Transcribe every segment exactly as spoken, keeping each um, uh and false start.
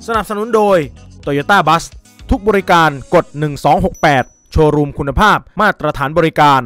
สนับสนุนโดย Toyota Bus ทุกบริการกดหนึ่งสองหกแปดโชว์รูมคุณภาพมาตรฐานบริการ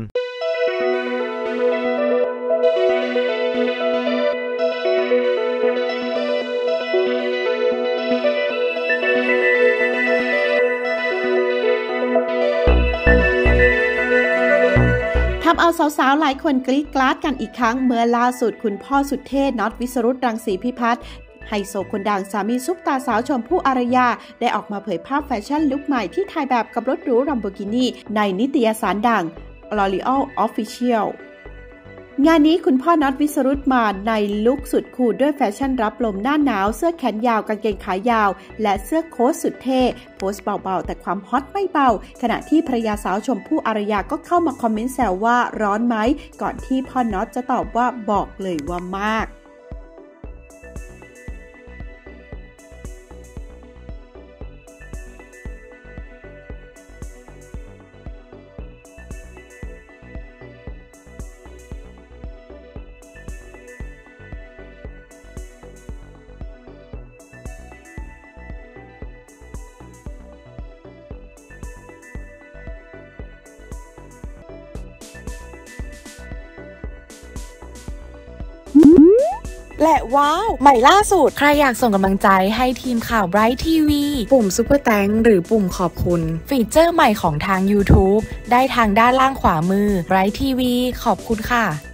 ทำเอาสาวๆหลายคนกรี๊ดกราดกันอีกครั้งเมื่อล่าสุดคุณพ่อสุดเท่น็อตวิสรุตรังสีพิพัฒน์ไฮโซคนดังสามีซุปตาสาวชมพู่อารยาได้ออกมาเผยภาพแฟชั่นลุคใหม่ที่ถ่ายแบบกับรถหรูลัมโบกินีในนิตยสารดัง L'Oreal Official งานนี้คุณพ่อน็อตวิสรุตมาในลุคสุดคูลด้วยแฟชั่นรับลมหน้าหนาวเสื้อแขนยาวกางเกงขายาวและเสื้อโค้ทสุดเท่โพสต์เบาๆแต่ความฮอตไม่เบาขณะที่ภรรยาสาวชมพู่อารยาก็เข้ามาคอมเมนต์แซวว่าร้อนไหมก่อนที่พ่อน็อตจะตอบว่าบอกเลยว่ามากและว้าวใหม่ล่าสุดใครอยากส่งกำลังใจให้ทีมข่าว Bright ที วี ปุ่ม Super Thanks หรือปุ่มขอบคุณฟีเจอร์ใหม่ของทาง YouTube ได้ทางด้านล่างขวามือ Bright ที วี ขอบคุณค่ะ